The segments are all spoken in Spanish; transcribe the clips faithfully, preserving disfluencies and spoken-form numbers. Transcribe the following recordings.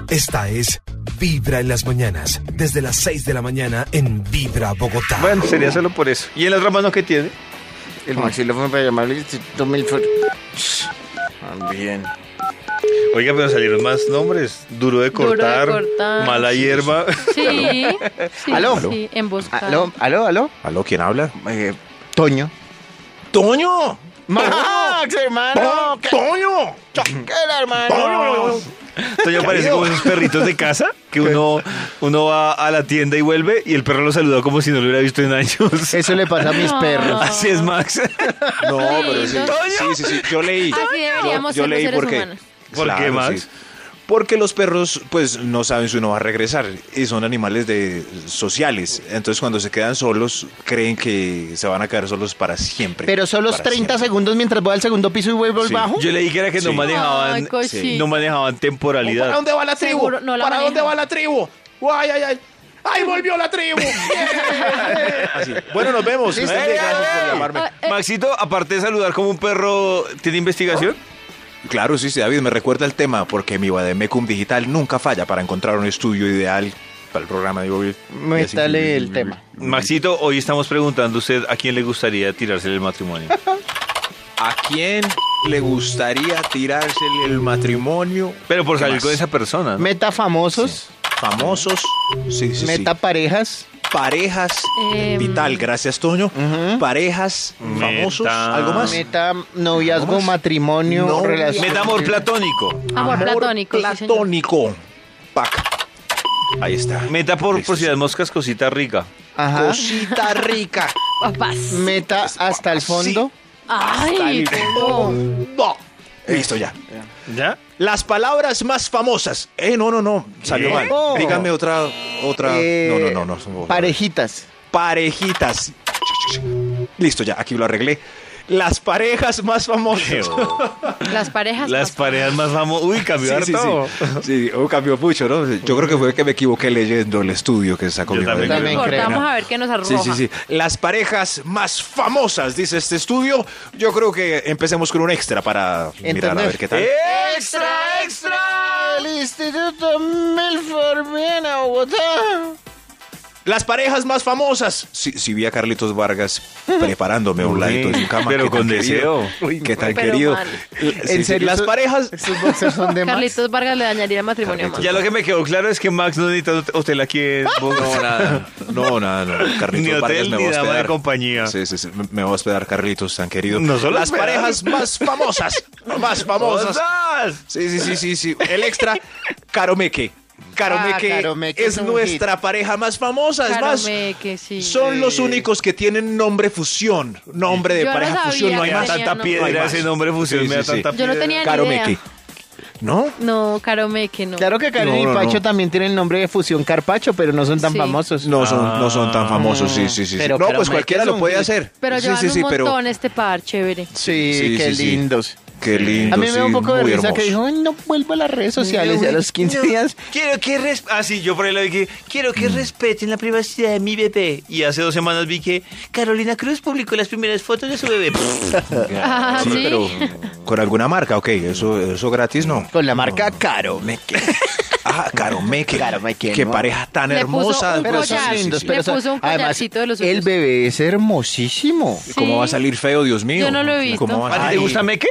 Esta es Vibra en las mañanas, desde las seis de la mañana en Vibra Bogotá. Bueno, sería solo por eso. ¿Y en la otra mano qué tiene? El maxilófono para llamarle Instituto Milford. También. Oiga, pero salieron más nombres. Duro de cortar, Duro de cortar. Mala hierba. Sí, sí, ¿Aló? sí, emboscada. ¿Aló? ¿Aló? ¿Aló? ¿Aló? ¿Quién habla? Eh, Toño. ¡Toño! ¡Max, hermano! ¿Qué? ¡Toño! ¿Qué era, hermano? ¡Toño! Toño parece como esos perritos de casa que uno, uno va a la tienda y vuelve y el perro lo saluda como si no lo hubiera visto en años. Eso le pasa a mis No. perros. Así es, Max. No, pero sí. ¿Toño? Sí, sí, sí. Yo leí. Así deberíamos yo, yo ser los leí seres porque. humanos. ¿Por qué, Claro, Max? sí. Porque los perros, pues, no saben si uno va a regresar y son animales de sociales. Entonces, cuando se quedan solos, creen que se van a quedar solos para siempre. Pero solo Para treinta siempre. segundos mientras voy al segundo piso y vuelvo al Sí. bajo. Yo leí que era que no Sí. manejaban, Ay, cosita. no manejaban temporalidad. ¿Para dónde va la tribu? Seguro, no la ¿Para manejan. dónde va la tribu? ¡Ay, ay, ay! ¡Ay, volvió la tribu! Así. Bueno, nos vemos. Listo. Eh, gracias por llamarme. Ah, eh, Maxito, aparte de saludar como un perro, ¿tiene investigación? Claro, sí, sí, David, me recuerda el tema porque mi Bademecum Digital nunca falla para encontrar un estudio ideal para el programa de Bobby. Métale el tema. Maxito, hoy estamos preguntando a usted a quién le gustaría tirarse el matrimonio. ¿A quién le gustaría tirársele el matrimonio? Pero por ¿Qué salir más? con esa persona, ¿no? Meta famosos, Famosos. Sí, sí, meta sí. parejas. Parejas. Em, Vital, gracias, Toño. Ujú. Parejas, Meta. famosos. ¿Algo más? Meta noviazgo, ¿Cómo es? matrimonio, No. relación. Meta amor platónico. Amor platónico. sí, señor. Platónico. Pac. Ahí está. Meta por, Listo. por si las moscas, cosita rica. Ajá. Cosita rica. Papás. Meta hasta el fondo. Ay, no. No. Listo ya. ¿Ya? Las palabras más famosas. Eh, no, no, no. Salió ¿Qué? mal. Oh. Díganme otra, otra. Eh, no, no, no, no. Parejitas. Parejitas. Listo, ya, aquí lo arreglé. Las parejas más famosas. Las parejas. Las más- parejas más famosas. Uy, cambió Sí, sí, harto. sí. Sí, oh, cambió mucho, ¿no? Yo creo que fue que me equivoqué leyendo el estudio que sacó Yo mi también madre. También creo. Cortamos a ver qué nos arroja. Sí, sí, sí. Las parejas más famosas, dice este estudio. Yo creo que empecemos con un extra para mirar a Entender. ver qué tal. ¡Extra, extra! El Instituto Milford viene a Bogotá. Las parejas más famosas. Sí, sí vi a Carlitos Vargas preparándome a un ladito de su cama. Pero Qué tan con querido. deseo. Uy, qué tan Pero querido. mal. Sí, ¿En sí, serio? Las Eso- parejas. Estos boxers son de Max. Carlitos Vargas le dañaría el matrimonio a Max. Ya lo que me quedó claro es que Max no necesita hotel aquí en Bogotá. No, nada. No, nada, no. Carlitos Ni Vargas hotel me ni va a dama de hospedar. compañía. Sí, sí, sí. Me- Me va a hospedar Carlitos, tan querido. No solo Las hospedar. parejas más famosas. Más famosas. ¡Famosas! Sí, sí, sí, sí, sí. El extra, Caromeque. Caromeque, Ah, Caromeque es es un nuestra pareja más famosa. Es más, Caromeque, sí. son los únicos que tienen nombre fusión. Nombre de Yo no pareja sabía fusión, no hay que Me da más. tenía tanta nombre. piedra No hay más. ese nombre fusión, Sí, me da sí, sí. tanta Yo piedra. no tenía ni Caromeque. idea. ¿No? No, Caromeque no. Claro que Karen No, y no, Pacho no. también tienen nombre de fusión Carpacho, pero no son tan Sí. famosos. No son, no son tan famosos, sí, sí, sí. Pero no, pues Caromeque cualquiera es lo un puede hit. hacer. Pero sí, llevan sí, un sí, montón pero este par, chévere. Sí, Sí, qué sí, sí. lindos. qué lindo. A mí me da un sí, poco de muy risa hermoso. que dijo, "Ay, no vuelvo a las redes sociales y a los quince días. Quiero que res ah, sí, yo por ahí lo vi que quiero que respeten la privacidad de mi bebé. Y hace dos semanas vi que Carolina Cruz publicó las primeras fotos de su bebé. Ah, Sí, ¿sí? pero con alguna marca, ok, eso, eso gratis no. Con la marca Caromeque. Ah, Caromeque. Caromeque, Qué ¿no? pareja tan Le puso hermosa. un Pero Pues, son collar. lindos. Le Pero son- puso un además, collarcito de los el suyos. bebé es hermosísimo. ¿Cómo va a salir feo, Dios mío? Yo no lo he visto. ¿Cómo va a ¿A ti te salir? gusta Meque?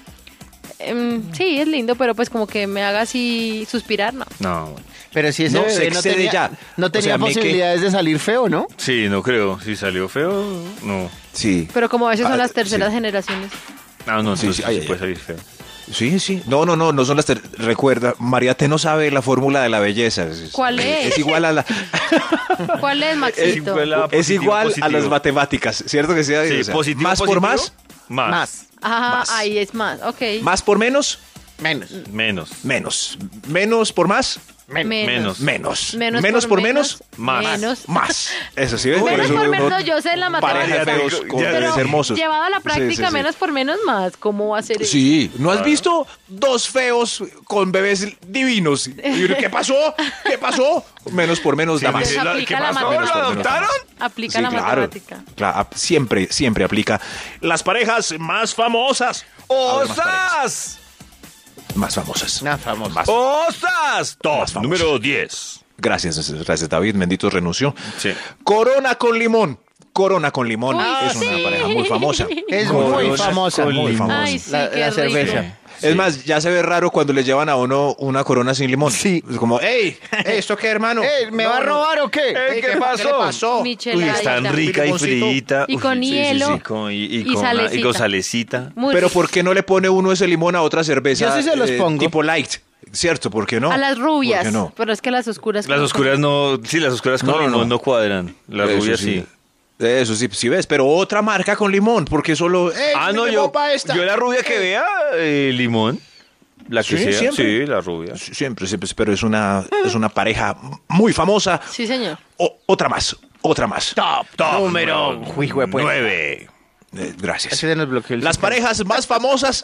Em, sí, es lindo, pero pues como que me haga así suspirar, no. No. Pero si ese No, bebé se no excede tenía, ya. no O tenía sea, Meque- posibilidades de salir feo, ¿no? Sí, no creo. Si salió feo, no. Sí. Pero como a veces son Ah, las terceras sí. generaciones. Ah, no, Sí, entonces sí, sí, ay, ay, puede ay. salir feo. Sí, sí. No, no, no, no son las... ter- Recuerda, María T no sabe la fórmula de la belleza. Es- ¿Cuál es? Es igual a la... ¿Cuál es, Maxito? igual a- es positivo, igual positivo. a las matemáticas, ¿cierto que sí? David? Sí, O sea, positivo, más por positivo, más, Más. Más. Ah, Más. ahí es más, ok. más por menos, Menos. Menos. menos. Menos por más, Menos. menos. Menos, por, menos, más. Menos. más. Eso sí, ¿ves? Menos eso por uno- menos, yo sé la pareja de matemática. feos con Ya, bebés Pero hermosos. llevado a la Sí, práctica, sí, sí. menos por menos más. ¿Cómo va a ser eso? Sí, ¿no has visto dos feos con bebés divinos? Y uno, ¿qué pasó? ¿Qué pasó? Menos por menos da más. Pues la- aplica ¿qué la pasó? matemática. ¿Lo adoptaron? Aplica Sí, la claro. matemática. Claro, siempre, siempre aplica. Las parejas más famosas. ¡Osas! más famosas. Una famosa. Más- ¡Ostras! Top Más famoso. número diez. Gracias, gracias David. Mendito renunció. Sí. Corona con limón. Corona con limón Uy, es una sí. pareja muy famosa. Es Corona muy famosa. con Muy limón. famosa. Ay, sí, la, qué la rico. cerveza. Es más, ya se ve raro cuando le llevan a uno una corona sin limón. Sí. Es como, ¡ey! ¿Esto qué, hermano? Eh, ¿Me va a robar o qué? Ey, ¿qué pasó? le pasó? Michelada. Uy, es tan Ay, rica y limoncito. frita. Y con Uy, sí, sí, hielo. sí, con- y, y Y con, una- y salecita. con salecita. Muy Pero rico. ¿por qué no le pone uno ese limón a otra cerveza? Yo sí se los eh, pongo. Tipo light. ¿Cierto? ¿Por qué no? A las rubias. ¿Por qué no? Pero es que las oscuras. Las como oscuras no... Sí, las oscuras con No, no, limón no. no cuadran. Las Eso rubias sí. Eso sí, sí ves, pero otra marca con limón, porque solo... ¡Ey, Ah, no, mi yo, limón pa' esta! yo la rubia que vea, eh, limón. La que Sí, sea. siempre. Sí, la rubia. Siempre, siempre, pero es una, es una pareja muy famosa. Sí, señor. O- otra más, otra más. Top, Top número número hijo de puta. nueve. Eh, gracias. Ese de los bloqueos. Las parejas más famosas.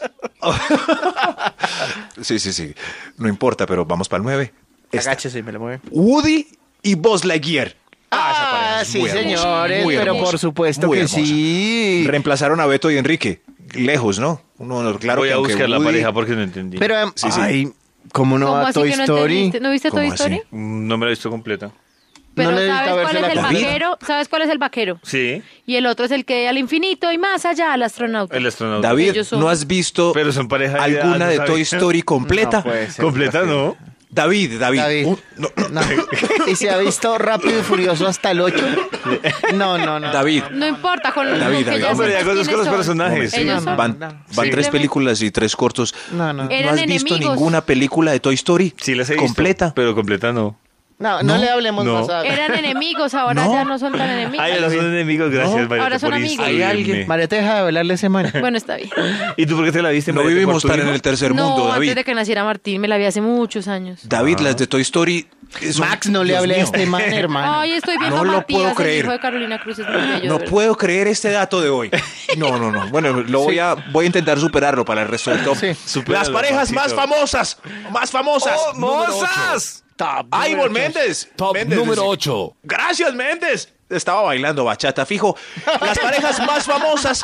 sí, sí, sí. No importa, pero vamos para el nueve. Esta. Agáchese y me lo mueve. Woody y Buzz Lightyear. esa pareja Ah, es sí, muy hermosa, señores, muy pero hermosa, por supuesto muy que hermosa. sí. Reemplazaron a Beto y Enrique. Lejos, ¿no? Uno, no, claro Voy que a aunque buscar la Woody- pareja porque no entendí. Pero, em, Sí, sí. ay, ¿cómo no ¿Cómo va así Toy que no Story? entendiste? ¿No viste Toy ¿Cómo así? Story? Mm, No me la he visto completa. Pero No necesita ¿sabes cuál verse es la el David. vaquero? ¿Sabes cuál es el vaquero? Sí, Y el otro es el que al infinito y más allá, el astronauta. el astronauta. David, Ellos son- ¿no has visto Pero son pareja de edad, alguna no de sabía. Toy Story completa? No puede ser. Completa, ¿no? David, David. David. un- no, no, No. ¿Y se ha visto Rápido y Furioso hasta el ocho? No, no, no. David. No importa, con David, lo que David. ya No, pero ya sé conozco quiénes los son. personajes. Sí, Ellos son- van no. van Sí. tres películas y tres cortos. No, no. ¿No Eran has visto enemigos. ninguna película de Toy Story? Sí las he visto. completa. Pero completa no. No, no, No, le hablemos no. más. a- Eran enemigos, ahora No. ya no son tan enemigos. Ay, ahora son enemigos, gracias, No. Marieta, Ahora son por amigos. Hay alguien- instruirme. María, te deja de hablarle ese man. Bueno, está bien. ¿Y tú por qué te la viste, No Marieta, vivimos por tu tan en hijo? el tercer mundo, No, David. antes de que naciera Martín, me la vi hace muchos años. David, las de Toy Story. son- Max, no le Dios hable a mío. este man, hermano. Ay, estoy viendo No a lo Matías, puedo el creer. hijo de Carolina Cruz, es muy bello. de No verdad. puedo creer este dato de hoy. No, no, no. Bueno, lo voy a voy a intentar superarlo para el resto del top. Sí. Supéralo, Las parejas más Maxito. famosas, más famosas. ¡Oh, mozas! Top. ¡Ay, número Ivonne Méndez! Top Méndez, número dice, ocho. Gracias, Méndez. Estaba bailando bachata, fijo. Las parejas más famosas,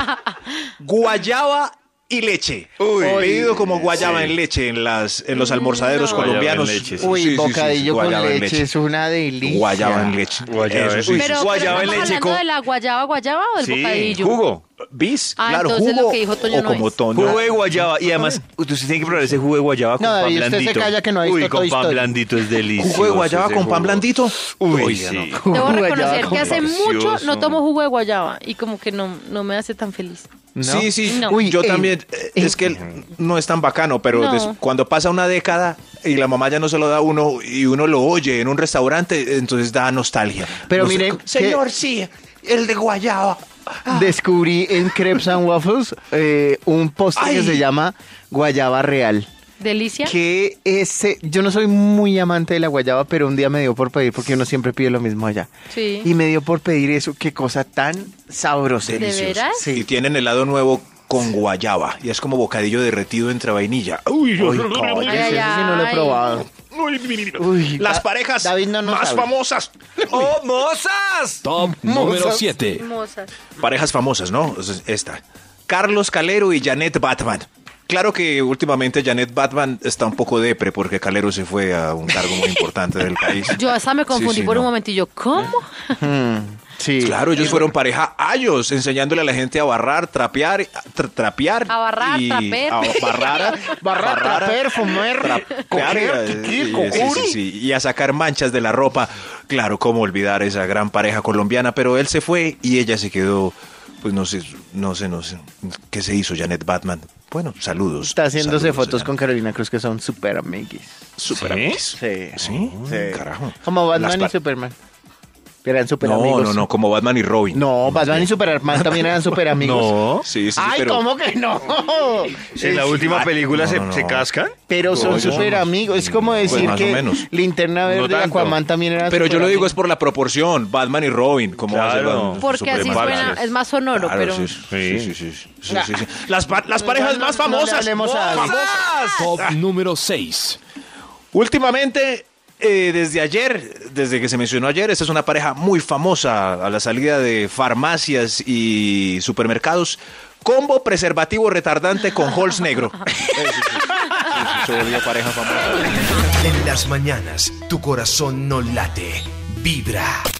guayaba y leche. Uy. Pedido como guayaba Sí. en leche en las en los almorzaderos No. colombianos. Guayaba en leche, sí. Uy, Sí, sí, sí, bocadillo sí, con guayaba en leche, es una delicia. Guayaba en leche. Guayaba Eso en sí, leche. sí, Pero, sí. Guayaba ¿pero en estamos leche hablando con- de la guayaba guayaba o del Sí, bocadillo? jugo. ¿Bis? Ah, claro, entonces jugo lo que dijo Toño o no como es. Toño. Jugo de guayaba. Y además, usted tiene que probar ese jugo de guayaba con No, pan David, usted se blandito. calla que no ha Uy, visto con Toy pan Story. blandito es delicioso. ¿Jugo de guayaba ese con pan jugo. blandito? Uy, Uy, sí. no. Debo Guayaba reconocer con que hace mucho delicioso. no tomo jugo de guayaba y como que no, no me hace tan feliz. ¿No? Sí, sí. No. Uy, Yo eh, también. eh, es que no es tan bacano, pero No. des- cuando pasa una década y la mamá ya no se lo da a uno y uno lo oye en un restaurante, entonces da nostalgia. Pero No sé, miren, señor, sí, el de guayaba. Descubrí en Crepes and Waffles eh, un postre que Ay. se llama guayaba real. ¿Delicia? Que ese, yo no soy muy amante de la guayaba, pero un día me dio por pedir, porque uno siempre pide lo mismo allá. Sí. Y me dio por pedir eso, qué cosa tan sabrosa. ¿De veras? Sí. Y tienen helado nuevo con guayaba. Y es como bocadillo derretido entre vainilla. Uy, Uy, coño, Ay, ese ay, sí no lo he ay. probado. Uy, Las Da- parejas David no nos más habla. famosas. ¡Oh, mozas! Top número Mozas. siete. Hermosas. Parejas famosas, ¿no? Es- Esta. Carlos Calero y Janet Batman. Claro que últimamente Janet Batman está un poco depre porque Calero se fue a un cargo muy importante del país. Yo hasta me confundí Sí, sí, por un no. momento y yo, ¿cómo? Mm, sí. Claro, ellos fueron pareja años, enseñándole a la gente a barrar, trapear, tra- trapear. A barrar, y traper. A barrar, Barrar, traper, fumar, trapear, coger, eh, tiquir, sí, coger. sí, sí, y a sacar manchas de la ropa. Claro, cómo olvidar esa gran pareja colombiana, pero él se fue y ella se quedó, pues no sé, no sé, no sé, ¿qué se hizo Janet Batman? Bueno, saludos. Está haciéndose saludos, fotos Janet. con Carolina Cruz que son súper amiguis. Super ¿Sí? amigos. Sí. ¿Sí? Sí. Carajo. Como Las Batman pa- y Superman. Que eran súper No, amigos. no, no, como Batman y Robin. No, Batman y Superman también eran súper amigos. No. Sí, sí, sí, Ay, pero... ¿cómo que no? ¿En la última Ay, película no, se, no, no. se cascan? Pero No, son ellos súper son- amigos. Es como pues decir más o que menos. Linterna Verde y tanto. Aquaman también eran Pero yo lo súper digo es amigos. por la proporción, Batman y Robin, como Claro. Porque así suena, es más sonoro, Claro, pero... sí, sí, sí, sí, sí, sí, sí, sí. Las, pa- las parejas No, no, más no le famosas. hablemos a David. famosas. Top número seis. Últimamente, eh, desde ayer, desde que se mencionó ayer, esta es una pareja muy famosa a la salida de farmacias y supermercados. Combo preservativo retardante con Halls negro. Eso sí. Se volvió pareja famosa. En las mañanas, tu corazón no late, vibra.